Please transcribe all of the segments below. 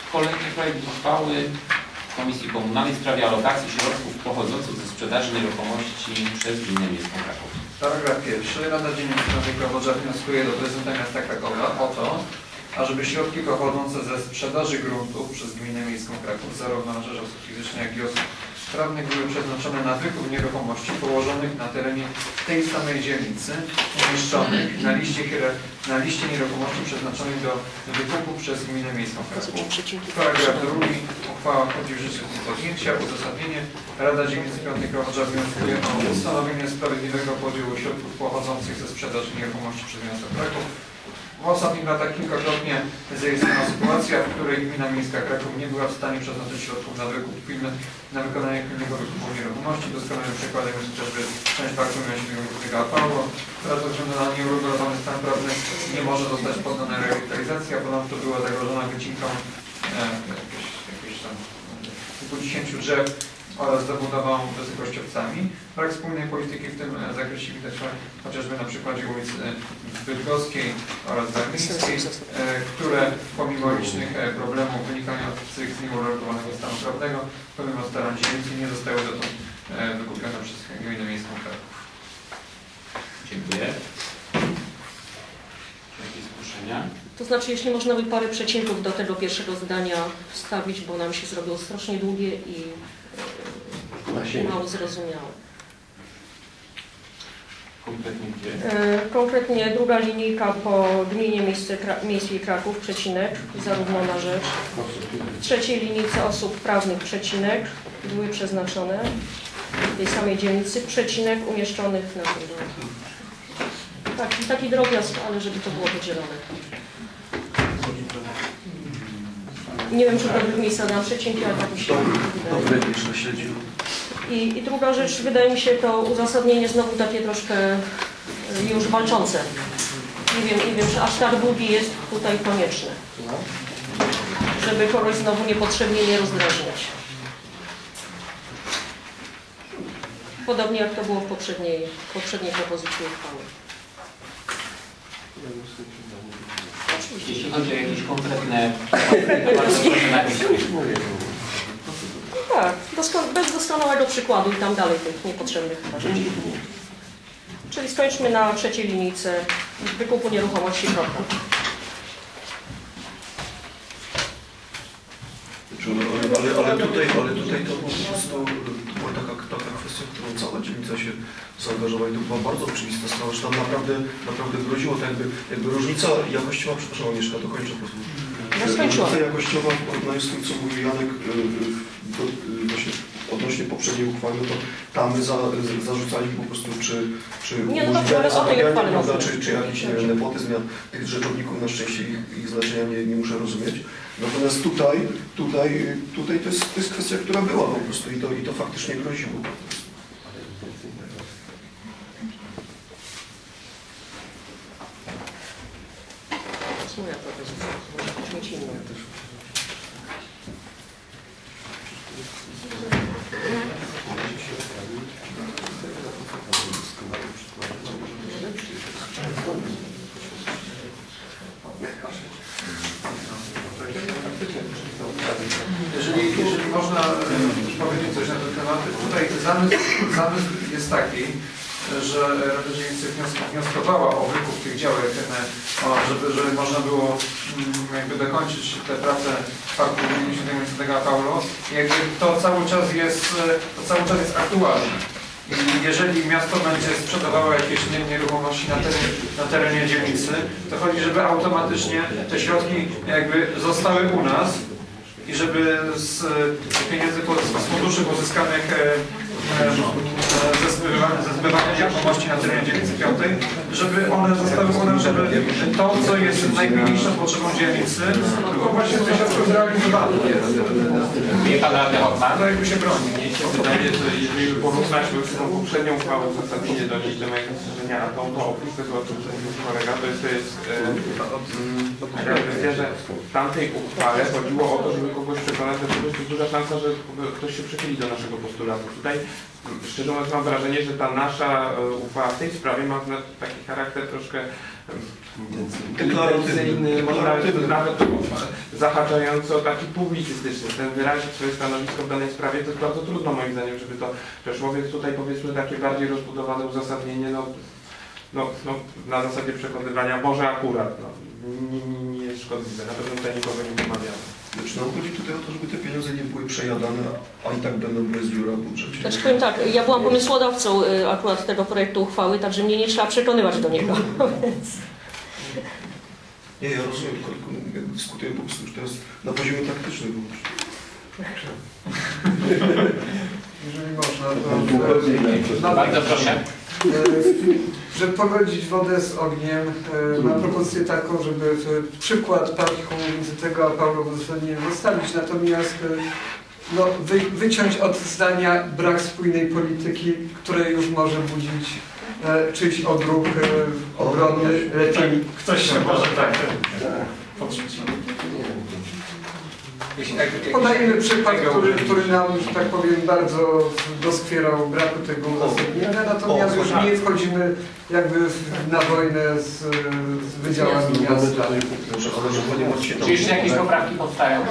Kolejny projekt uchwały Komisji Komunalnej w sprawie alokacji środków pochodzących ze sprzedaży nieruchomości przez Gminę Miejską Kraków. Paragraf pierwszy. Rada Dziennikarskiej Krowodrza wnioskuje do prezydenta miasta Krakowa o to, ażeby środki pochodzące ze sprzedaży gruntów przez Gminę Miejską Kraków, zarówno na rzecz osób fizycznych, jak i osób prawnych, były przeznaczone na wykup nieruchomości położonych na terenie tej samej dzielnicy, umieszczonych na liście nieruchomości przeznaczonych do wykupu przez Gminę Miejską Kraków. Paragraf drugi. Uchwała wchodzi w życie z podjęcia. Uzasadnienie. Rada Dzielnicy Piątej Krowodrza wnioskuje o ustanowienie sprawiedliwego podziału środków pochodzących ze sprzedaży nieruchomości przez miasto Kraków. W ostatnich latach kilkakrotnie zaistniała sytuacja, w której Gmina Miejska Kraków nie była w stanie przeznaczyć środków na wykup pilny, na wykonanie pilnego wykupu nieruchomości. Doskonałym przykładem jest chociażby część parku miejskiego Apollo, która ze względu na nieuregulowany stan prawny nie może zostać poddana rewitalizacji, a ponadto była zagrożona wycinką jakieś tam kilkudziesięciu drzew oraz zabudową wysokościowcami. Brak spójnej polityki w tym zakresie widać chociażby na przykładzie ulic Bydgoskiej oraz Darmińskiej, które pomimo licznych problemów wynikających z nieuregulowanego stanu prawnego, pomimo starań dzielnicy nie zostały dotąd wykupione przez Gminę Miejską Kraków. Dziękuję. Czy jakieś zgłoszenia? To znaczy, jeśli można by parę przecinków do tego pierwszego zdania wstawić, bo nam się zrobiło strasznie długie i mało zrozumiałe. Konkretnie gdzie? Konkretnie druga linijka po Gminie Miejskiej Kraków, przecinek, zarówno na rzecz. W trzeciej linijce osób prawnych, przecinek, były przeznaczone w tej samej dzielnicy, przecinek umieszczonych na tym. Taki drobiazg, ale żeby to było podzielone. Nie wiem, czy w dobrych miejscach dam przecinki, ale tak mi się wydaje. I druga rzecz, wydaje mi się to uzasadnienie znowu takie troszkę już walczące. Nie wiem, czy aż tak długi jest tutaj konieczny, żeby kogoś znowu niepotrzebnie nie rozdrażniać. Podobnie jak to było w poprzedniej propozycji uchwały. Jeśli chodzi o jakieś konkretne tak, bez doskonałego przykładu i tam dalej tych niepotrzebnych rzeczy. Czyli skończmy na trzeciej linijce wykupu nieruchomości, kropka. Ale tutaj to po prostu była taka kwestia, w którą cała dzielnica się zaangażowała i to była bardzo oczywista sprawa, że tam naprawdę groziło to jakby różnica jakościowa, przepraszam, Mieszka, dokończę po prostu. Różnica jakościowa, odnośnie z tym, co mówił Janek, właśnie odnośnie poprzedniej uchwały, to tam my zarzucali po prostu, czy jakiś nepotyzm, ja tych rzeczowników na szczęście ich znaczenia nie muszę rozumieć. Natomiast tutaj to jest kwestia, która była po prostu i to faktycznie groziło. To jest moja propozycja, może mieć inną. Jeżeli można powiedzieć coś na ten temat, tutaj zamysł jest taki, że Rada Dzielnicy wnioskowała o wykup tych działek, żeby można było jakby dokończyć te prace parku Świętego Paulo. Jakby to cały czas jest aktualne. I jeżeli miasto będzie sprzedawało jakieś nieruchomości na terenie dzielnicy, to chodzi, żeby automatycznie te środki jakby zostały u nas i żeby z pieniędzy z funduszy pozyskanych ze zbywania nieruchomości na terenie dzielnicy piątej, żeby one zostały u nas, żeby to, co jest najpilniejszą potrzebą dzielnicy, było właśnie z tych środków zrealizowane. To jakby się broni. Mnie się wydaje, że jeżeli porównać tą poprzednią uchwałę uzasadnienie do niej do mojego strzeżenia, a tą opinię była poprzedniego kolega, to jest kwestia, że w tamtej uchwale chodziło o to, żeby kogoś przekonać, że to jest duża szansa, że ktoś się przychyli do naszego postulatu. Tutaj szczerze mówiąc mam wrażenie, że ta nasza uchwała w tej sprawie ma taki charakter troszkę intencyjny, można nawet zahaczający o taki publicystyczny. Ten wyrazić swoje stanowisko w danej sprawie to jest bardzo trudno moim zdaniem, żeby to przeszło, więc tutaj powiedzmy takie bardziej rozbudowane uzasadnienie, na zasadzie przekonywania, może akurat, nie jest szkodliwe, na pewno tutaj nikogo nie pomawiamy. Znaczy, nam chodzi tutaj o to, żeby te pieniądze nie były przejadane, a i tak będą bez dziura w budżecie. Znaczy powiem tak, ja byłam pomysłodawcą akurat tego projektu uchwały, także mnie nie trzeba przekonywać do niego. Nie, ja rozumiem, tylko jakby dyskutujemy po prostu już teraz na poziomie taktycznym. Jeżeli można, to... Bardzo proszę. Żeby pogodzić wodę z ogniem, mam propozycję taką, żeby przykład partii tego apelu w uzasadnieniu zostawić, natomiast wyciąć od zdania brak spójnej polityki, której już może budzić czyjś odruch obronny, lepiej. Ktoś się może tak podrzucić. Podajmy przykład, który nam, że tak powiem, bardzo doskwierał braku tego uzasadnienia, natomiast już nie wchodzimy jakby na wojnę z wydziałami miasta. Czy jeszcze jakieś poprawki powstają?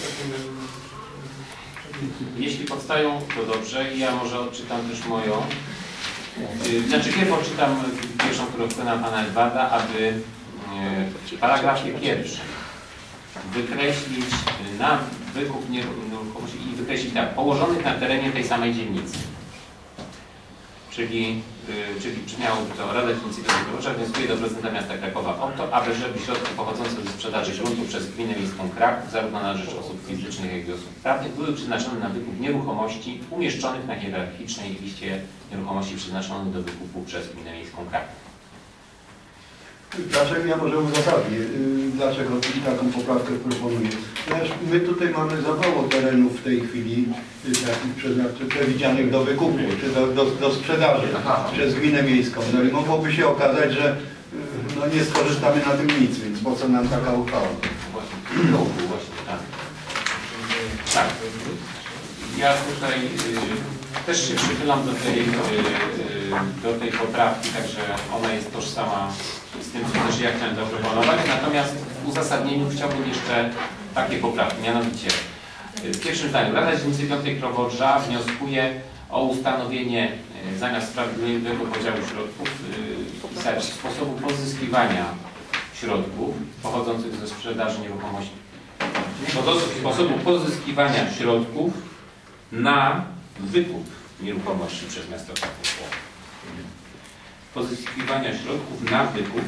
Jeśli powstają, to dobrze. I ja może odczytam też moją. Znaczy pierw odczytam pierwszą, którą wpłynęła pana Edwarda, aby w paragrafie pierwszym wykreślić na wykup nieruchomości i wykreślić tak, położonych na terenie tej samej dzielnicy. Czyli brzmiało to Rada Dzielnicy Wyborcza wnioskuje do prezydenta miasta Krakowa o to, aby środki pochodzące ze sprzedaży gruntu przez gminę miejską Kraków, zarówno na rzecz osób fizycznych, jak i osób prawnych, były przeznaczone na wykup nieruchomości umieszczonych na hierarchicznej liście nieruchomości przeznaczonych do wykupu przez gminę miejską Kraków. Dlaczego ja może uzasadnię, dlaczego taką poprawkę proponuję? Ponieważ my tutaj mamy za mało terenów w tej chwili takich przewidzianych do wykupu, czy do sprzedaży przez gminę miejską. No i mogłoby się okazać, że nie skorzystamy na tym nic, więc po co nam taka uchwała? Właśnie tak. Tak. Ja tutaj też się przychylam do tej poprawki, także ona jest tożsama z tym, co też ja chciałem zaproponować. Natomiast w uzasadnieniu chciałbym jeszcze takie poprawki, mianowicie w pierwszym zdaniu Rada Dzielnicy 5 Krowodrza wnioskuje o ustanowienie zamiast sprawiedliwego podziału środków pisać sposobu pozyskiwania środków pochodzących ze sprzedaży nieruchomości. Sposobu pozyskiwania środków na wykup nieruchomości przez miasto Kraków. Pozyskiwania środków na wykup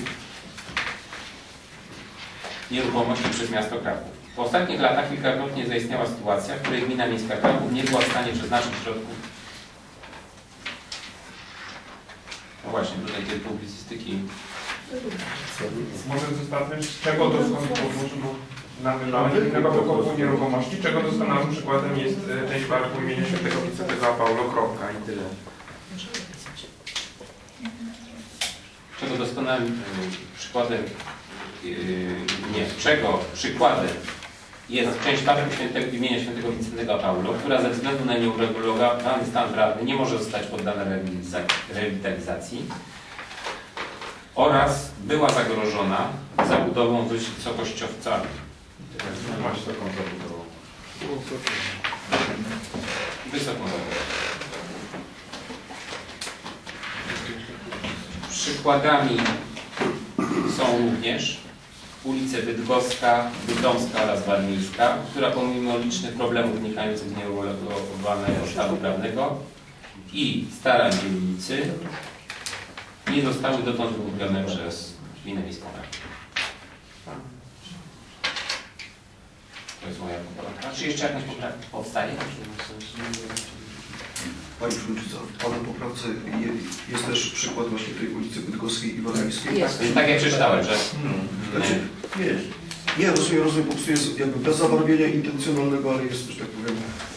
nieruchomości przez miasto Kraków. W ostatnich latach kilkakrotnie zaistniała sytuacja, w której gmina miejska Kraków nie była w stanie przeznaczyć środków. No właśnie, tutaj tej publicystyki. Może zostawić, czego mamy innego wykupu nieruchomości, czego doskonałym przykładem jest część parku imienia świętego Wicentego Paulo Kropka i tyle. Czego doskonałym przykładem, czego przykładem jest część parku imienia świętego Wicentego Paulo, która ze względu na nieuregulowany stan prawny nie może zostać poddana rewitalizacji oraz była zagrożona zabudową wysokościowcami. Wysoką zabudową. Przykładami są również ulice Bydgoska, Bytomska oraz Warmińska, która pomimo licznych problemów wynikających z nieuregulowanego stanu prawnego i starań dzielnicy nie zostały dotąd wykupione przez gminę miejską. To jest moja poprawka. Czy jeszcze jakaś poprawka powstaje? Pani Przewodnicząca, w Pana poprawce jest też przykład właśnie tej ulicy Bydgoskiej i Warmińskiej. Jest. Tak jak przeczytałem, że... Nie, rozumiem, po prostu jest jakby bez zabarwienia intencjonalnego, ale jest, że tak powiem,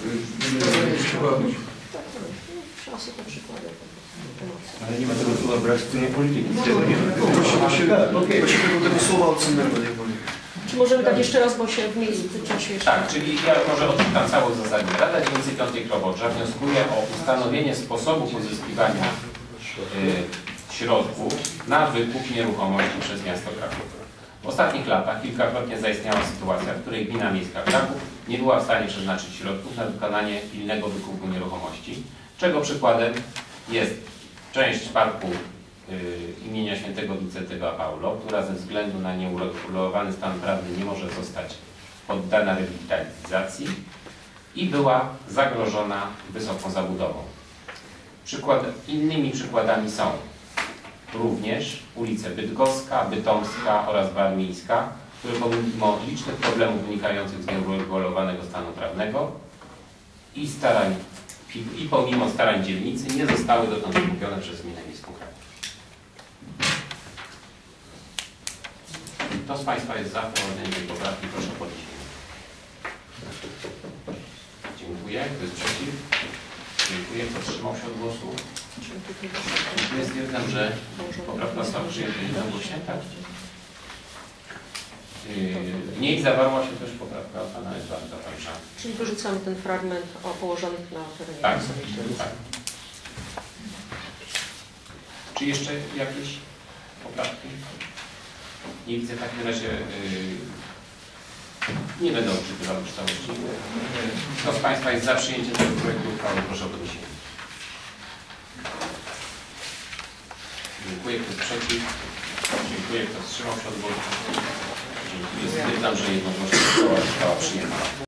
Szanse to przykłady. Ale nie ma tego słowa brak spójnej polityki. Właśnie tego słowa ocennego nie powiem. Czy możemy tak jeszcze raz, bo się w międzyczasie jeszcze... Tak, czyli ja może odczytam całe uzasadnienie. Rada Dzielnicy 5 Krowodrza wnioskuje o ustanowienie sposobu pozyskiwania środków na wykup nieruchomości przez miasto Kraków. W ostatnich latach kilkakrotnie zaistniała sytuacja, w której gmina miejska Kraków nie była w stanie przeznaczyć środków na wykonanie pilnego wykupu nieruchomości, czego przykładem jest część parku imienia świętego Wicentego Paulo, która ze względu na nieuregulowany stan prawny nie może zostać poddana rewitalizacji i była zagrożona wysoką zabudową. Innymi przykładami są również ulice Bydgoska, Bytomska oraz Warmińska, które pomimo licznych problemów wynikających z nieuregulowanego stanu prawnego i pomimo starań dzielnicy nie zostały dotąd wykupione przez gminę miejską Kraków. Kto z Państwa jest za wprowadzeniem tej poprawki? Proszę o podniesienie. Dziękuję. Kto jest przeciw? Dziękuję. Kto wstrzymał się od głosu? Dziękuję. Stwierdzam, że poprawka została przyjęta jednogłośnie. Tak? W niej zawarła się też poprawka pana Edwarda Pańcza. Czyli wyrzucamy ten fragment o położonych na terenie. Tak. Tak. Czy jeszcze jakieś poprawki? Nie widzę, w takim razie nie będę odczytywał już całości. Kto z Państwa jest za przyjęciem tego projektu uchwały? Proszę o podniesienie. Dziękuję. Kto jest przeciw? Dziękuję. Kto wstrzymał się od głosu? Dziękuję. Stwierdzam, że jednogłośnie została przyjęta.